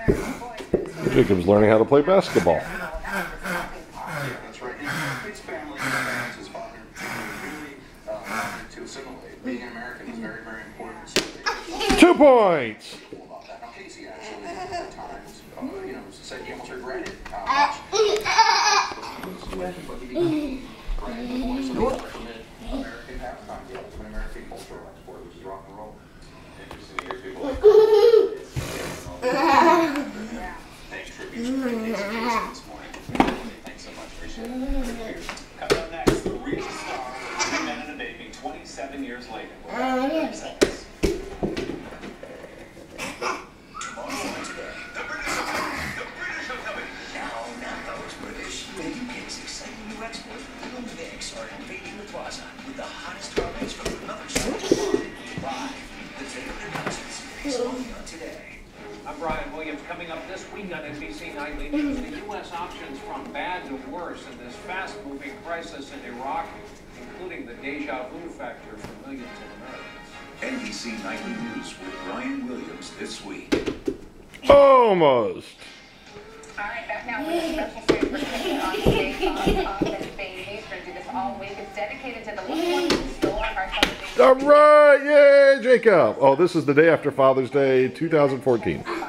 Jacob's learning how to play basketball. That's right. His family and his father really to assimilate. Being an American is very, very important. So 2 points. now, Casey actually at times, said he almost regretted but he became the voice of the ultimate American pastime, the ultimate American cultural export, which is rock and roll. Interesting to hear people like thank tributes for Casey this morning. Thanks so much. Appreciate it. Coming up next, the real star of Two Men and a Baby, 27 years later. Tomorrow and today, the British are coming. Now, not those British. The UK's exciting new export, Little Mix, are invading the plaza with the hottest topics from another side of the world. Live, the Take of Their Nonsense series, only on Today. I'm Brian Williams. Coming up this week on NBC Nightly News, the U.S. options from bad to worse in this fast-moving crisis in Iraq, including the deja vu factor for millions of Americans. NBC Nightly News with Brian Williams this week. Almost. All right, back now with a special series we're taking on today's Office Babies. We're going to do this all week. It's dedicated to the little ones who stole our television. All right, yay, Jacob. Oh, this is the day after Father's Day 2014.